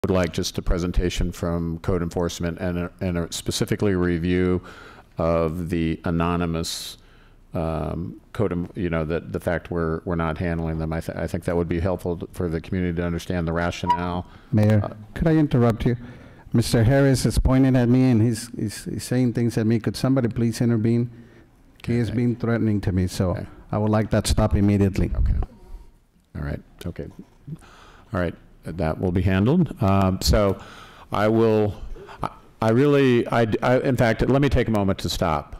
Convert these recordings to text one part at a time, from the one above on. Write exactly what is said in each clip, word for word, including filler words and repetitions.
would like just a presentation from code enforcement and a, and a specifically a review of the anonymous um, code, you know, that the fact we're, we're not handling them. I, th I think that would be helpful for the community to understand the rationale. Mayor, uh, could I interrupt you? Mister Harris is pointing at me and he's, he's, he's saying things at me. Could somebody please intervene? He has been threatening to me, so okay. I would like that stop immediately. Okay. All right. Okay. All right. That will be handled. Um, so I will, I, I really, I, I, in fact, let me take a moment to stop.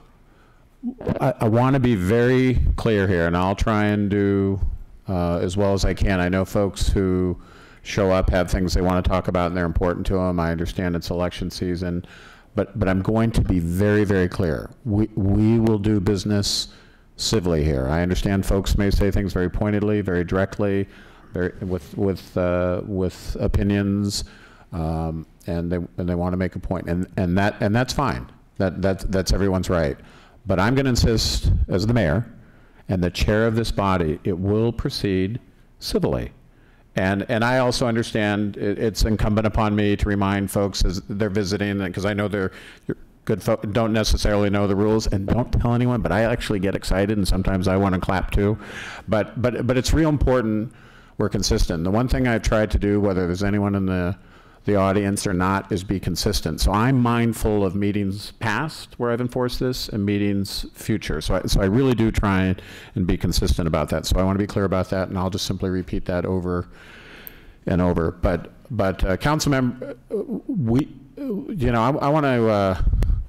I, I want to be very clear here, and I'll try and do uh, as well as I can. I know folks who show up have things they want to talk about and they're important to them. I understand it's election season, but, but I'm going to be very, very clear. We, we will do business civilly here. I understand folks may say things very pointedly, very directly, very, with, with, uh, with opinions, um, and they, and they want to make a point, and, and, that, and that's fine. That, that, that's everyone's right. But I'm going to insist, as the mayor and the chair of this body, it will proceed civilly. And, and I also understand it, it's incumbent upon me to remind folks as they're visiting, because I know they're good folks, don't necessarily know the rules, and don't tell anyone, but I actually get excited, and sometimes I want to clap too. But, but, but it's real important we're consistent. The one thing I've tried to do, whether there's anyone in the, the audience or not, is be consistent. So I'm mindful of meetings past where I've enforced this and meetings future. So I, so I really do try and, and be consistent about that. So I want to be clear about that, and I'll just simply repeat that over and over. But, but uh, council member, we, you know, I, I want to, uh,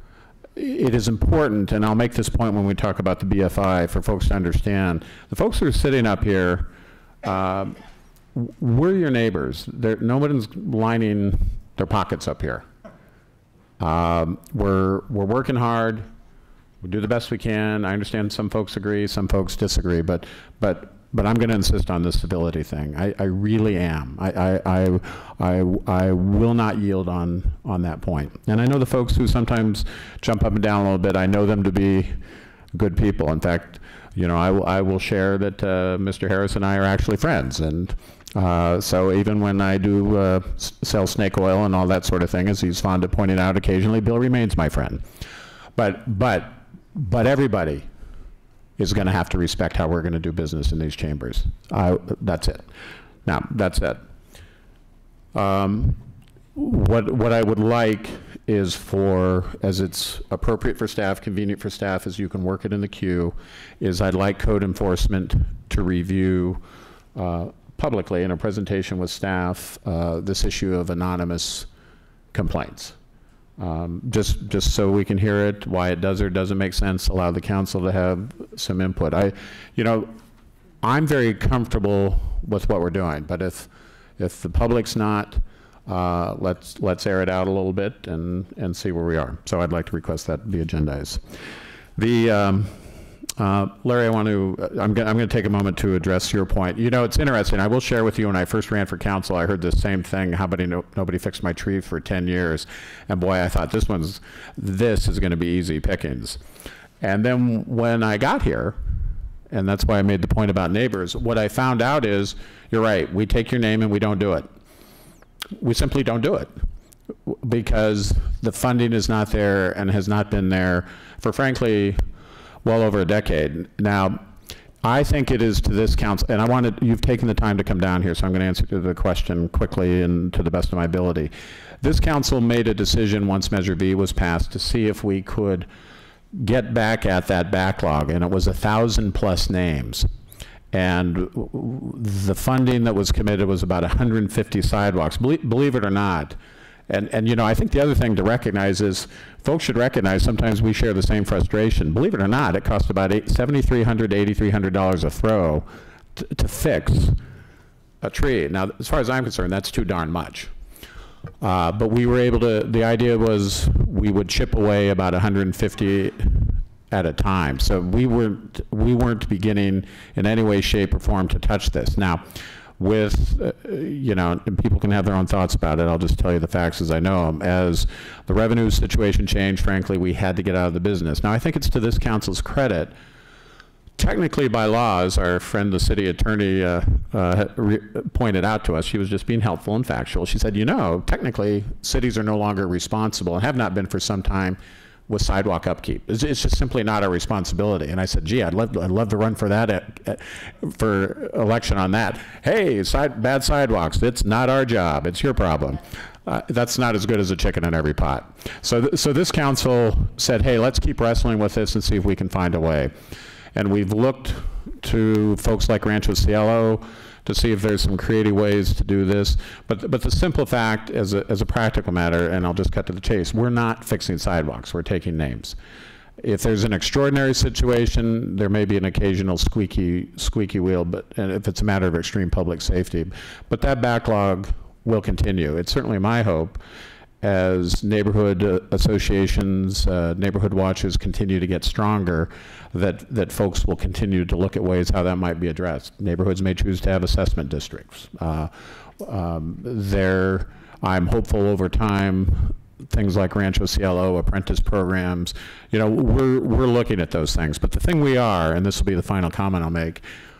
it is important, and I'll make this point when we talk about the B F I for folks to understand. The folks who are sitting up here, um, we're your neighbors. There, nobody's lining their pockets up here. Um, we're, we're working hard. We do the best we can. I understand some folks agree, some folks disagree, but, but, but I'm going to insist on this civility thing. I, I really am. I, I, I, I, I will not yield on, on that point. And I know the folks who sometimes jump up and down a little bit, I know them to be good people. In fact, you know, I will, I will share that uh, Mister Harris and I are actually friends. And Uh, so even when I do uh, sell snake oil and all that sort of thing, as he's fond of pointing out occasionally, Bill remains my friend. But, but, but everybody is going to have to respect how we're going to do business in these chambers. I, that's it. Now, that's it. Um, what, what I would like is for, as it's appropriate for staff, convenient for staff, as you can work it in the queue, is I'd like code enforcement to review uh, publicly in a presentation with staff uh, this issue of anonymous complaints. Um, just, just so we can hear it, why it does or doesn't make sense, allow the council to have some input. I, you know, I'm very comfortable with what we're doing, but if, if the public's not, uh, let's, let's air it out a little bit and, and see where we are. So I'd like to request that be agendized. The, um, Uh, Larry, I want to, uh, I'm going I'm to take a moment to address your point. You know, it's interesting. I will share with you, when I first ran for council, I heard the same thing. How about no, nobody fixed my tree for ten years? And boy, I thought this one's, this is going to be easy pickings. And then when I got here, and that's why I made the point about neighbors, what I found out is, you're right, we take your name and we don't do it. We simply don't do it because the funding is not there and has not been there for, frankly, well over a decade. Now, I think it is to this council, and I wanted, you've taken the time to come down here, so I'm going to answer the question quickly and to the best of my ability. This council made a decision once Measure V was passed to see if we could get back at that backlog, and it was a thousand plus names. And the funding that was committed was about one hundred fifty sidewalks, believe, believe it or not. And, and, you know, I think the other thing to recognize is, folks should recognize sometimes we share the same frustration. Believe it or not, it costs about seven thousand three hundred dollars to eight thousand three hundred dollars a throw to, to fix a tree. Now, as far as I'm concerned, that's too darn much. Uh, but we were able to, the idea was we would chip away about one hundred fifty at a time. So we weren't, we weren't beginning in any way, shape, or form to touch this. Now, with, uh, you know, and people can have their own thoughts about it. I'll just tell you the facts as I know them. As the revenue situation changed, frankly, we had to get out of the business. Now, I think it's to this council's credit technically by law, as our friend the city attorney uh, uh, re pointed out to us, she was just being helpful and factual. She said, you know, technically cities are no longer responsible and have not been for some time with sidewalk upkeep. It's, it's just simply not our responsibility. And I said, gee, I'd love to, I'd love to run for that at, at, for election on that. Hey, side, bad sidewalks, it's not our job, it's your problem. Uh, that's not as good as a chicken in every pot. So, th so this council said, hey, let's keep wrestling with this and see if we can find a way. And we've looked to folks like Rancho Cielo to see if there's some creative ways to do this. But, but the simple fact, as a, as a practical matter, and I'll just cut to the chase, we're not fixing sidewalks, we're taking names. If there's an extraordinary situation, there may be an occasional squeaky, squeaky wheel, but and if it's a matter of extreme public safety. But that backlog will continue. It's certainly my hope as neighborhood uh, associations, uh, neighborhood watches continue to get stronger, that, that folks will continue to look at ways how that might be addressed. Neighborhoods may choose to have assessment districts. Uh, um, there, I'm hopeful over time, things like Rancho Cielo, apprentice programs, you know, we're, we're looking at those things. But the thing we are, and this will be the final comment I'll make,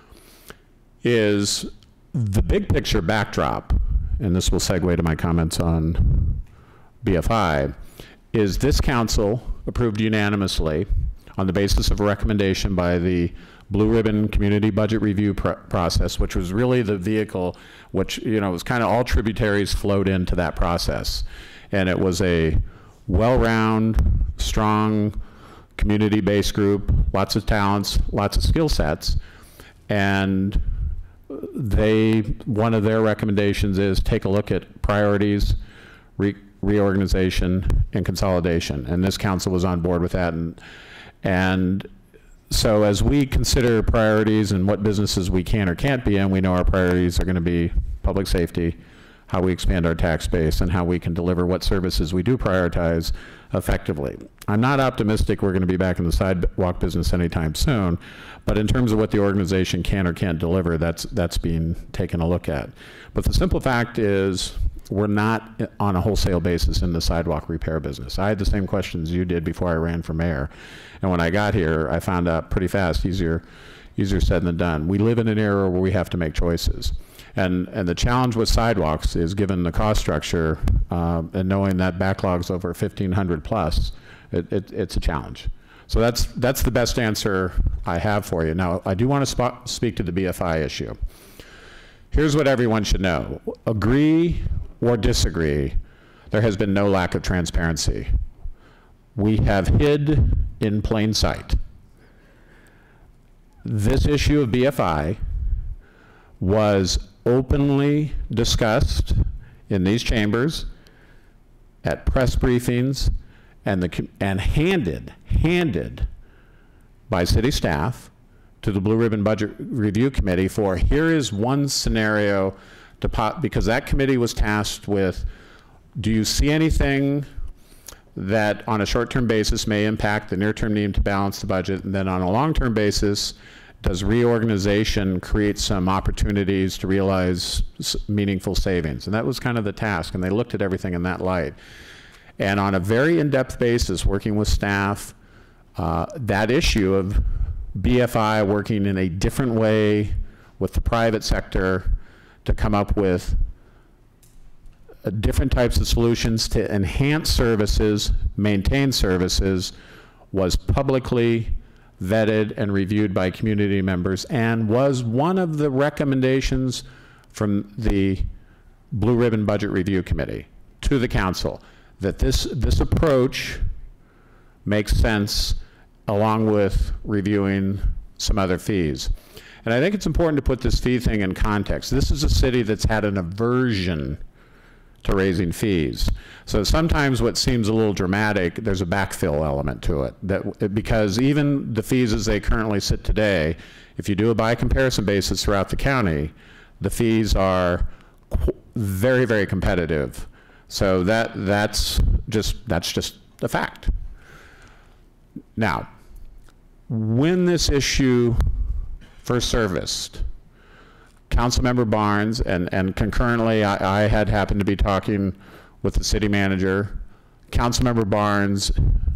is the big picture backdrop, and this will segue to my comments on B F I, is this council approved unanimously on the basis of a recommendation by the Blue Ribbon Community Budget Review pr process, which was really the vehicle which, you know, was kind of all tributaries flowed into that process. And it was a well-round, strong, community-based group, lots of talents, lots of skill sets, and they, one of their recommendations is take a look at priorities, re reorganization, and consolidation. And this council was on board with that. And, and so as we consider priorities and what businesses we can or can't be in, we know our priorities are going to be public safety, how we expand our tax base, and how we can deliver what services we do prioritize effectively. I'm not optimistic we're going to be back in the sidewalk business anytime soon, but in terms of what the organization can or can't deliver, that's, that's being taken a look at. But the simple fact is we're not on a wholesale basis in the sidewalk repair business. I had the same questions you did before I ran for mayor. And when I got here, I found out pretty fast, easier, easier said than done. We live in an era where we have to make choices. And, and the challenge with sidewalks is, given the cost structure uh, and knowing that backlog's over fifteen hundred plus, it, it, it's a challenge. So that's, that's the best answer I have for you. Now, I do want to speak to the B F I issue. Here's what everyone should know. Agree or disagree, there has been no lack of transparency. We have hid in plain sight. This issue of B F I was openly discussed in these chambers, at press briefings, and, the, and handed, handed by city staff to the Blue Ribbon Budget Review Committee for, here is one scenario to pop, because that committee was tasked with, do you see anything that on a short-term basis may impact the near-term need to balance the budget, and then on a long-term basis, does reorganization create some opportunities to realize meaningful savings? And that was kind of the task, and they looked at everything in that light. And on a very in-depth basis, working with staff, uh, that issue of B F I working in a different way with the private sector to come up with uh, different types of solutions to enhance services, maintain services, was publicly vetted and reviewed by community members, and was one of the recommendations from the Blue Ribbon Budget Review Committee to the council, that this, this approach makes sense along with reviewing some other fees. And I think it's important to put this fee thing in context. This is a city that's had an aversion to raising fees. So sometimes what seems a little dramatic, there's a backfill element to it. That, because even the fees as they currently sit today, if you do a by comparison basis throughout the county, the fees are very, very competitive. So that, that's just, that's just a fact. Now, when this issue first surfaced, Councilmember Barnes, and, and concurrently I, I had happened to be talking with the city manager, Councilmember Barnes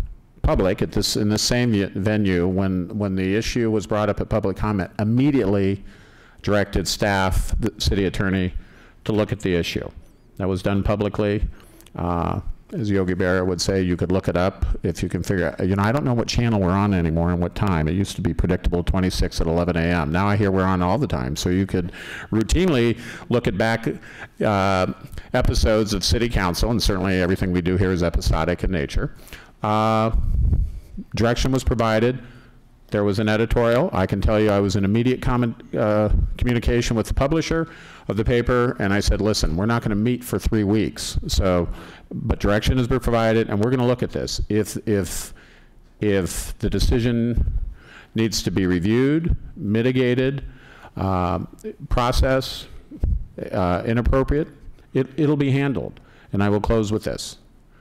public at this, in the same venue, when, when the issue was brought up at public comment, immediately directed staff, the city attorney, to look at the issue. That was done publicly. Uh, as Yogi Berra would say, you could look it up if you can figure out, you know, I don't know what channel we're on anymore and what time. It used to be predictable twenty-six at eleven A M Now I hear we're on all the time. So you could routinely look at back uh, episodes of city council, and certainly everything we do here is episodic in nature. Uh, direction was provided. There was an editorial. I can tell you I was in immediate comment, uh, communication with the publisher of the paper, and I said, listen, we're not going to meet for three weeks. So, but direction has been provided, and we're going to look at this. If, if, if the decision needs to be reviewed, mitigated, uh, process, uh, inappropriate, it, it'll be handled. And I will close with this.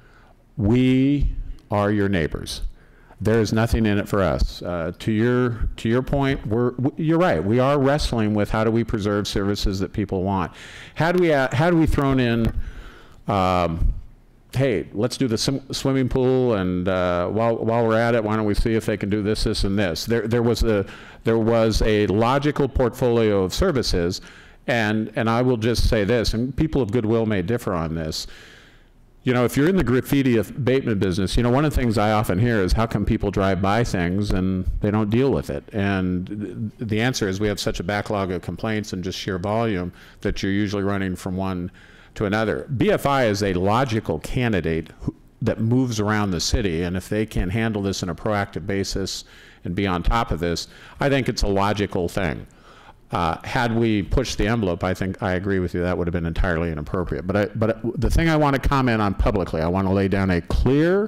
We are your neighbors. There is nothing in it for us. Uh, to your to your point, we're you're right. We are wrestling with how do we preserve services that people want. Had we uh, had we thrown in, um, hey, let's do the sim swimming pool, and uh, while while we're at it, why don't we see if they can do this, this, and this? There there was a there was a logical portfolio of services, and and I will just say this, and people of goodwill may differ on this. You know, if you're in the graffiti abatement business, you know, one of the things I often hear is how come people drive by things and they don't deal with it? And th the answer is we have such a backlog of complaints and just sheer volume that you're usually running from one to another. B F I is a logical candidate who, that moves around the city, and if they can handle this on a proactive basis and be on top of this, I think it's a logical thing. Uh, had we pushed the envelope, I think I agree with you, that would have been entirely inappropriate. But, I, but the thing I want to comment on publicly, I want to lay down a clear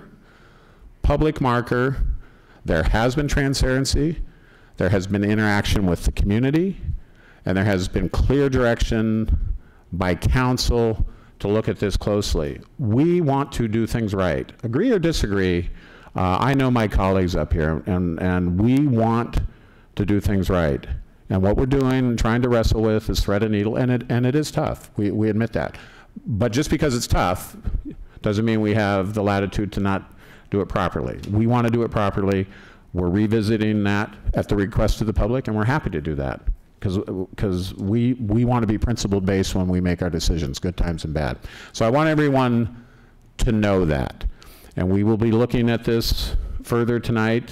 public marker. There has been transparency, there has been interaction with the community, and there has been clear direction by council to look at this closely. We want to do things right. Agree or disagree, uh, I know my colleagues up here, and, and we want to do things right. And what we're doing, trying to wrestle with, is thread a needle, and it, and it is tough. We, we admit that. But just because it's tough doesn't mean we have the latitude to not do it properly. We want to do it properly. We're revisiting that at the request of the public, and we're happy to do that because because we, we want to be principle-based when we make our decisions, good times and bad. So I want everyone to know that. And we will be looking at this further tonight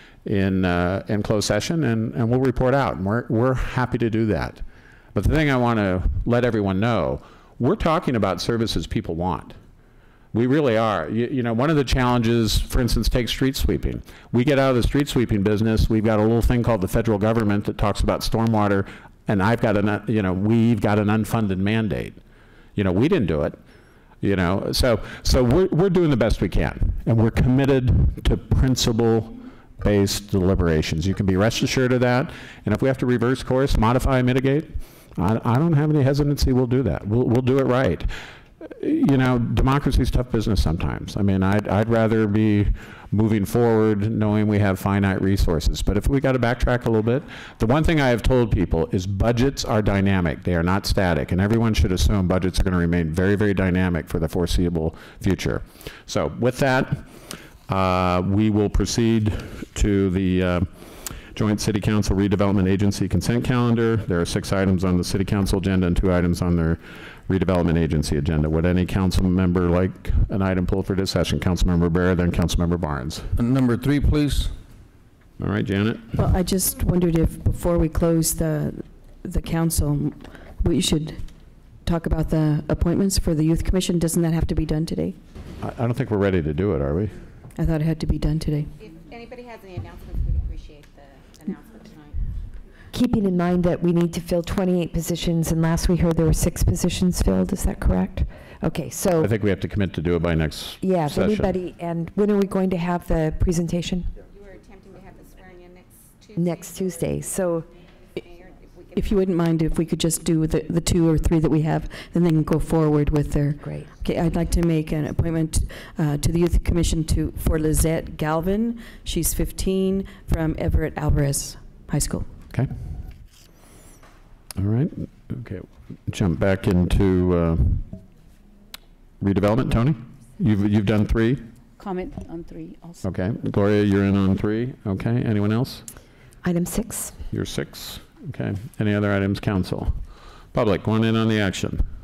in uh, in closed session, and, and we'll report out, and we're, we're happy to do that. But the thing I want to let everyone know, we're talking about services people want. We really are. You, you know, one of the challenges, for instance, take street sweeping. We get out of the street sweeping business, we've got a little thing called the federal government that talks about stormwater, and I've got an, you know, we've got an unfunded mandate. You know, we didn't do it. You know, so, so we're, we're doing the best we can, and we're committed to principle based deliberations. You can be rest assured of that, and if we have to reverse course, modify, mitigate, I, I don't have any hesitancy. We'll do that. We'll, we'll do it right. You know, democracy is tough business sometimes. I mean, I'd, I'd rather be moving forward knowing we have finite resources, but if we got to backtrack a little bit, the one thing I have told people is budgets are dynamic. They are not static, and everyone should assume budgets are going to remain very, very dynamic for the foreseeable future. So with that, Uh, we will proceed to the uh, Joint City Council Redevelopment Agency consent calendar. There are six items on the City Council agenda and two items on their Redevelopment Agency agenda. Would any council member like an item pulled for discussion? Councilmember Barrett, then Councilmember Barnes. Number three, please. All right, Janet. Well, I just wondered if before we close the the council, we should talk about the appointments for the Youth Commission. Doesn't that have to be done today? I, I don't think we're ready to do it, are we? I thought it had to be done today. If anybody has any announcements, we'd appreciate the announcement tonight. Keeping in mind that we need to fill twenty-eight positions, and last we heard there were six positions filled, is that correct? Okay, so. I think we have to commit to do it by next yeah, if session. anybody, and when are we going to have the presentation? You were attempting to have the swearing in next Tuesday. Next Tuesday, so. Mayor, if we- If you wouldn't mind, if we could just do the, the two or three that we have, then they can go forward with their. Great. Okay, I'd like to make an appointment uh, to the Youth Commission to, for Lizette Galvin. She's fifteen, from Everett Alvarez High School. Okay. All right. Okay. Jump back into uh, redevelopment. Tony, you've you've done three. comment on three also. Okay. Gloria, you're in on three. Okay. Anyone else? Item six. You're six. Okay. Any other items, council? Public, one in on the action.